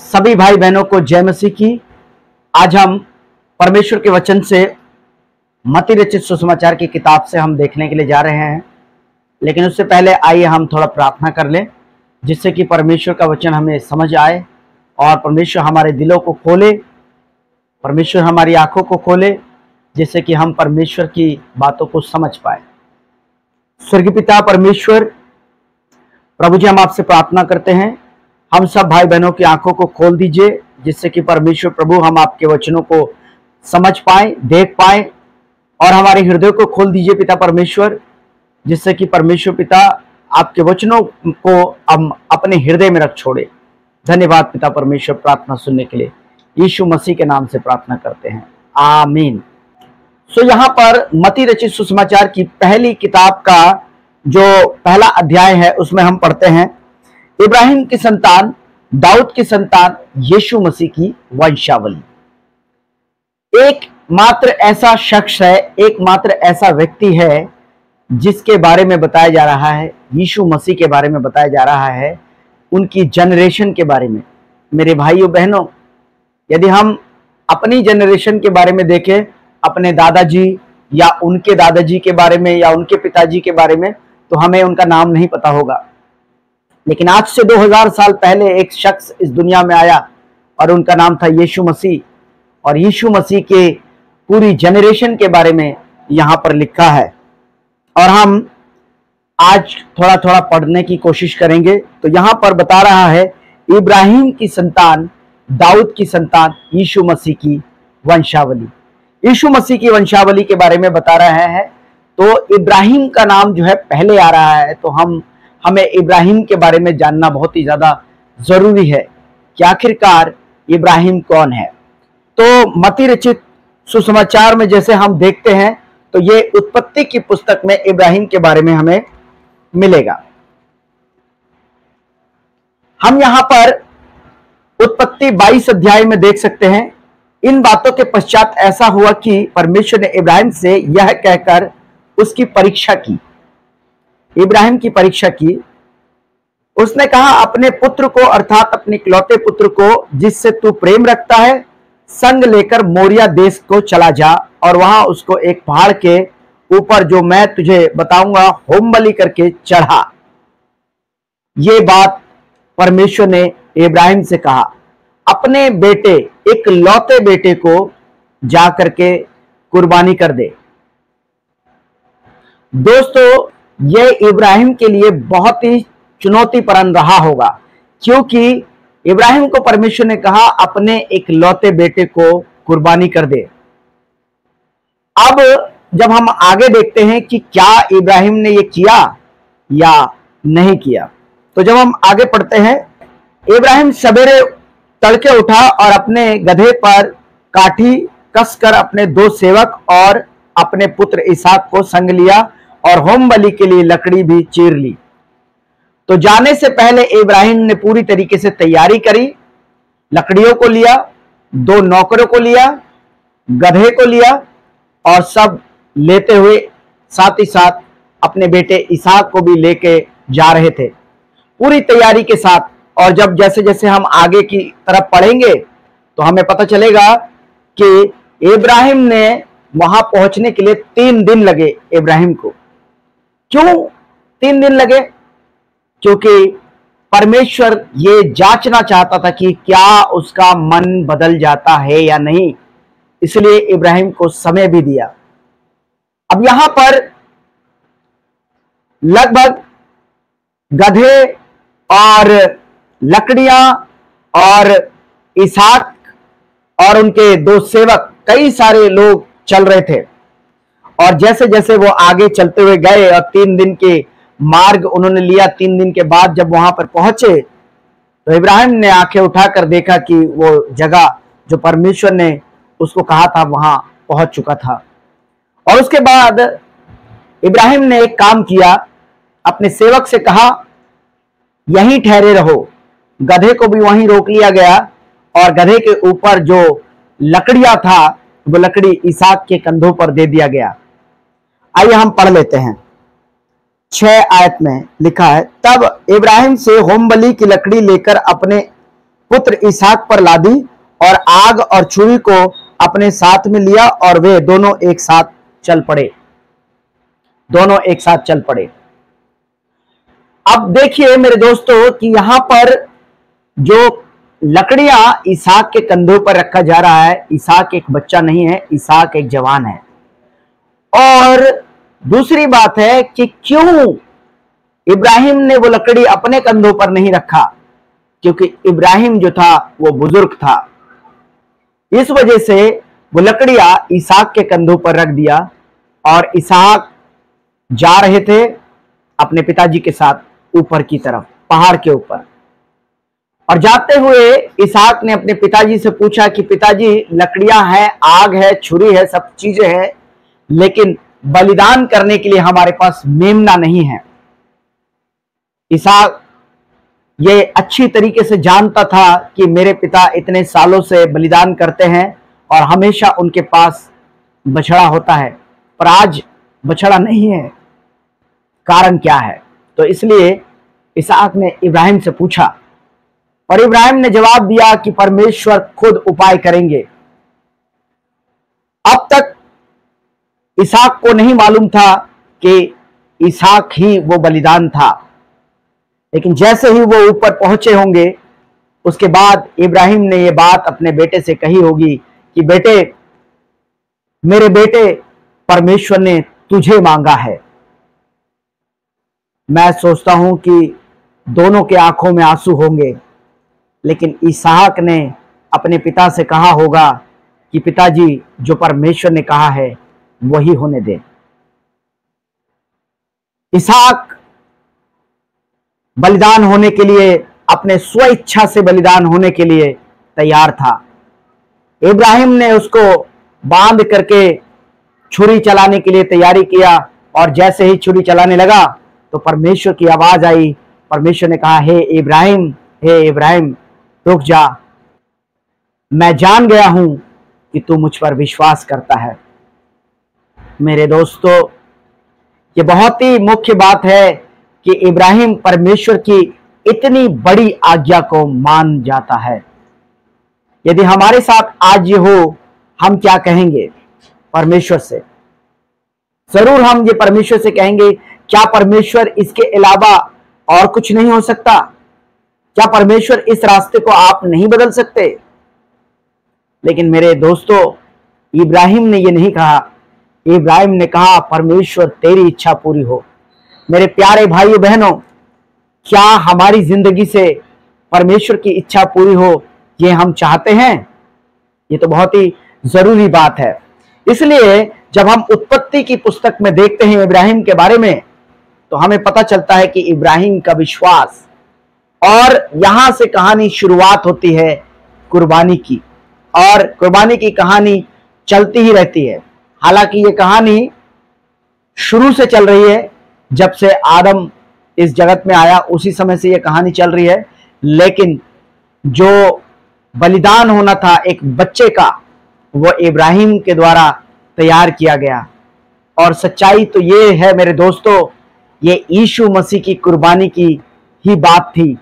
सभी भाई बहनों को जय मसीह की। आज हम परमेश्वर के वचन से मत्ती रचित सुसमाचार की किताब से हम देखने के लिए जा रहे हैं। लेकिन उससे पहले आइए हम थोड़ा प्रार्थना कर लें, जिससे कि परमेश्वर का वचन हमें समझ आए और परमेश्वर हमारे दिलों को खोले, परमेश्वर हमारी आंखों को खोले, जिससे कि हम परमेश्वर की बातों को समझ पाए। स्वर्गीय पिता परमेश्वर, प्रभु जी, हम आपसे प्रार्थना करते हैं, हम सब भाई बहनों की आंखों को खोल दीजिए, जिससे कि परमेश्वर प्रभु हम आपके वचनों को समझ पाए, देख पाए, और हमारे हृदय को खोल दीजिए पिता परमेश्वर, जिससे कि परमेश्वर पिता आपके वचनों को हम अपने हृदय में रख छोड़े। धन्यवाद पिता परमेश्वर, प्रार्थना सुनने के लिए यीशु मसीह के नाम से प्रार्थना करते हैं, आमीन। सो यहाँ पर मत्ती रचित सुसमाचार की पहली किताब का जो पहला अध्याय है उसमें हम पढ़ते हैं, इब्राहिम की संतान, दाऊद की संतान, यीशु मसीह की वंशावली। एकमात्र ऐसा शख्स है, एकमात्र ऐसा व्यक्ति है जिसके बारे में बताया जा रहा है, यीशु मसीह के बारे में बताया जा रहा है, उनकी जनरेशन के बारे में। मेरे भाइयों बहनों, यदि हम अपनी जनरेशन के बारे में देखें, अपने दादाजी या उनके दादाजी के बारे में या उनके पिताजी के बारे में, तो हमें उनका नाम नहीं पता होगा। लेकिन आज से 2000 साल पहले एक शख्स इस दुनिया में आया और उनका नाम था यीशु मसीह, और यीशु मसीह के पूरी जनरेशन के बारे में यहाँ पर लिखा है। और हम आज थोड़ा थोड़ा पढ़ने की कोशिश करेंगे। तो यहाँ पर बता रहा है, इब्राहिम की संतान, दाऊद की संतान, यीशु मसीह की वंशावली। यीशु मसीह की वंशावली के बारे में बता रहा है। तो इब्राहिम का नाम जो है पहले आ रहा है, तो हमें इब्राहिम के बारे में जानना बहुत ही ज्यादा जरूरी है कि आखिरकार इब्राहिम कौन है। तो मत्ती रचित सुसमाचार में जैसे हम देखते हैं, तो ये उत्पत्ति की पुस्तक में इब्राहिम के बारे में हमें मिलेगा। हम यहां पर उत्पत्ति 22 अध्याय में देख सकते हैं, इन बातों के पश्चात ऐसा हुआ कि परमेश्वर ने इब्राहिम से यह कहकर उसकी परीक्षा की। इब्राहिम की परीक्षा की। उसने कहा, अपने पुत्र को अर्थात अपने इकलौते पुत्र को जिससे तू प्रेम रखता है, संग लेकर मोरिया देश को चला जा और वहां उसको एक पहाड़ के ऊपर, जो मैं तुझे बताऊंगा, होम बलि करके चढ़ा। ये बात परमेश्वर ने इब्राहिम से कहा। अपने बेटे, इकलौते बेटे को जा करके कुर्बानी कर दे। दोस्तों, ये इब्राहिम के लिए बहुत ही चुनौतीपूर्ण रहा होगा, क्योंकि इब्राहिम को परमेश्वर ने कहा अपने इकलौते बेटे को कुर्बानी कर दे। अब जब हम आगे देखते हैं कि क्या इब्राहिम ने ये किया या नहीं किया, तो जब हम आगे पढ़ते हैं, इब्राहिम सवेरे तड़के उठा और अपने गधे पर काठी कसकर अपने 2 सेवक और अपने पुत्र इसहाक को संग लिया और होम बलि के लिए लकड़ी भी चीर ली। तो जाने से पहले इब्राहिम ने पूरी तरीके से तैयारी करी। लकड़ियों को लिया, 2 नौकरों को लिया, गधे को लिया, और सब लेते हुए साथ ही साथ अपने बेटे इसहाक को भी लेके जा रहे थे, पूरी तैयारी के साथ। और जब जैसे जैसे हम आगे की तरफ पढ़ेंगे, तो हमें पता चलेगा कि इब्राहिम ने वहां पहुंचने के लिए 3 दिन लगे इब्राहिम को। क्यों 3 दिन लगे? क्योंकि परमेश्वर ये जांचना चाहता था कि क्या उसका मन बदल जाता है या नहीं, इसलिए इब्राहिम को समय भी दिया। अब यहां पर लगभग गधे और लकड़ियां और इसहाक और उनके 2 सेवक, कई सारे लोग चल रहे थे। और जैसे जैसे वो आगे चलते हुए गए और 3 दिन के मार्ग उन्होंने लिया, 3 दिन के बाद जब वहां पर पहुंचे, तो इब्राहिम ने आंखें उठाकर देखा कि वो जगह जो परमेश्वर ने उसको कहा था वहां पहुंच चुका था। और उसके बाद इब्राहिम ने एक काम किया, अपने सेवक से कहा, यहीं ठहरे रहो। गधे को भी वहीं रोक लिया गया और गधे के ऊपर जो लकड़ियां था, वो लकड़ी इसहाक के कंधों पर दे दिया गया। आइए हम पढ़ लेते हैं। 6 आयत में लिखा है, तब इब्राहिम से होम बलि की लकड़ी लेकर अपने पुत्र इसहाक पर लादी और आग और छुरी को अपने साथ में लिया और वे दोनों एक साथ चल पड़े। दोनों एक साथ चल पड़े। अब देखिए मेरे दोस्तों कि यहां पर जो लकड़ियां इसहाक के कंधों पर रखा जा रहा है, इसहाक एक बच्चा नहीं है, इसहाक एक जवान है। और दूसरी बात है कि क्यों इब्राहिम ने वो लकड़ी अपने कंधों पर नहीं रखा, क्योंकि इब्राहिम जो था वो बुजुर्ग था। इस वजह से वो लकड़ियां इसहाक के कंधों पर रख दिया और इसहाक जा रहे थे अपने पिताजी के साथ ऊपर की तरफ, पहाड़ के ऊपर। और जाते हुए इसहाक ने अपने पिताजी से पूछा कि पिताजी, लकड़ियां हैं, आग है, छुरी है, सब चीजें हैं, लेकिन बलिदान करने के लिए हमारे पास मेमना नहीं है। इसहाक ये अच्छी तरीके से जानता था कि मेरे पिता इतने सालों से बलिदान करते हैं और हमेशा उनके पास बछड़ा होता है, पर आज बछड़ा नहीं है। कारण क्या है? तो इसलिए इसहाक ने इब्राहिम से पूछा और इब्राहिम ने जवाब दिया कि परमेश्वर खुद उपाय करेंगे। अब तक इसहाक को नहीं मालूम था कि इसहाक ही वो बलिदान था, लेकिन जैसे ही वो ऊपर पहुंचे होंगे उसके बाद इब्राहिम ने ये बात अपने बेटे से कही होगी कि बेटे, मेरे बेटे, परमेश्वर ने तुझे मांगा है। मैं सोचता हूं कि दोनों के आंखों में आंसू होंगे, लेकिन इसहाक ने अपने पिता से कहा होगा कि पिताजी, जो परमेश्वर ने कहा है वही होने दे। इसहाक बलिदान होने के लिए, अपने स्व इच्छा से बलिदान होने के लिए तैयार था। इब्राहिम ने उसको बांध करके छुरी चलाने के लिए तैयारी किया और जैसे ही छुरी चलाने लगा तो परमेश्वर की आवाज आई। परमेश्वर ने कहा, हे इब्राहिम, हे इब्राहिम, रुक जा, मैं जान गया हूं कि तू मुझ पर विश्वास करता है। मेरे दोस्तों, ये बहुत ही मुख्य बात है कि इब्राहिम परमेश्वर की इतनी बड़ी आज्ञा को मान जाता है। यदि हमारे साथ आज ये हो, हम क्या कहेंगे परमेश्वर से? जरूर हम ये परमेश्वर से कहेंगे, क्या परमेश्वर इसके अलावा और कुछ नहीं हो सकता? क्या परमेश्वर इस रास्ते को आप नहीं बदल सकते? लेकिन मेरे दोस्तों, इब्राहिम ने ये नहीं कहा। इब्राहिम ने कहा, परमेश्वर तेरी इच्छा पूरी हो। मेरे प्यारे भाइयों बहनों, क्या हमारी जिंदगी से परमेश्वर की इच्छा पूरी हो, ये हम चाहते हैं? ये तो बहुत ही जरूरी बात है। इसलिए जब हम उत्पत्ति की पुस्तक में देखते हैं इब्राहिम के बारे में, तो हमें पता चलता है कि इब्राहिम का विश्वास, और यहां से कहानी शुरुआत होती है कुर्बानी की, और कुर्बानी की कहानी चलती ही रहती है। हालांकि ये कहानी शुरू से चल रही है, जब से आदम इस जगत में आया उसी समय से ये कहानी चल रही है, लेकिन जो बलिदान होना था एक बच्चे का, वो इब्राहिम के द्वारा तैयार किया गया। और सच्चाई तो ये है मेरे दोस्तों, ये यीशु मसीह की कुर्बानी की ही बात थी,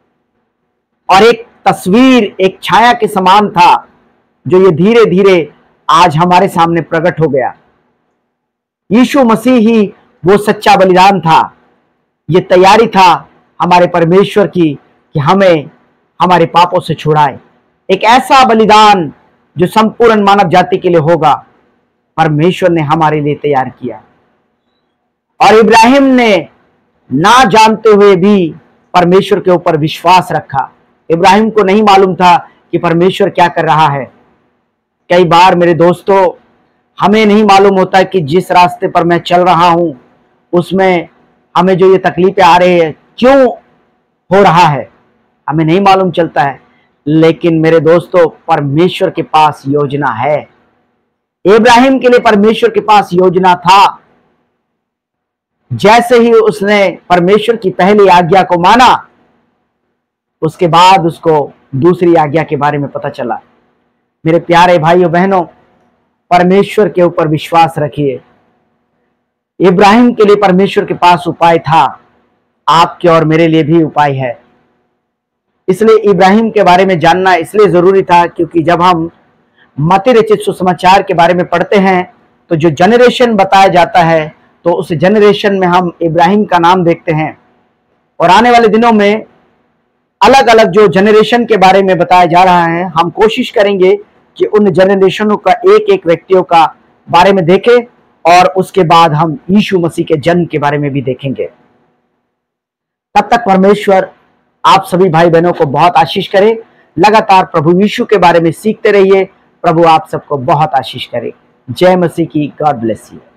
और एक तस्वीर, एक छाया के समान था, जो ये धीरे धीरे आज हमारे सामने प्रकट हो गया। यीशु मसीह ही वो सच्चा बलिदान था। ये तैयारी था हमारे परमेश्वर की कि हमें हमारे पापों से छुड़ाए। एक ऐसा बलिदान जो संपूर्ण मानव जाति के लिए होगा, परमेश्वर ने हमारे लिए तैयार किया। और इब्राहिम ने ना जानते हुए भी परमेश्वर के ऊपर विश्वास रखा। इब्राहिम को नहीं मालूम था कि परमेश्वर क्या कर रहा है। कई बार मेरे दोस्तों, हमें नहीं मालूम होता कि जिस रास्ते पर मैं चल रहा हूं उसमें हमें जो ये तकलीफें आ रही है क्यों हो रहा है, हमें नहीं मालूम चलता है। लेकिन मेरे दोस्तों, परमेश्वर के पास योजना है। इब्राहिम के लिए परमेश्वर के पास योजना था। जैसे ही उसने परमेश्वर की पहली आज्ञा को माना, उसके बाद उसको दूसरी आज्ञा के बारे में पता चला। मेरे प्यारे भाइयों बहनों, परमेश्वर के ऊपर विश्वास रखिए। इब्राहिम के लिए परमेश्वर के पास उपाय था, आपके और मेरे लिए भी उपाय है। इसलिए इब्राहिम के बारे में जानना इसलिए जरूरी था क्योंकि जब हम मत्ती रचित सुसमाचार के बारे में पढ़ते हैं तो जो जनरेशन बताया जाता है तो उस जनरेशन में हम इब्राहिम का नाम देखते हैं। और आने वाले दिनों में अलग अलग जो जनरेशन के बारे में बताया जा रहा है, हम कोशिश करेंगे कि उन जनरेशनों का एक एक व्यक्तियों का बारे में देखें और उसके बाद हम यीशु मसीह के जन्म के बारे में भी देखेंगे। तब तक परमेश्वर आप सभी भाई बहनों को बहुत आशीष करे। लगातार प्रभु यीशु के बारे में सीखते रहिए। प्रभु आप सबको बहुत आशीष करे। जय मसीह की। God bless you.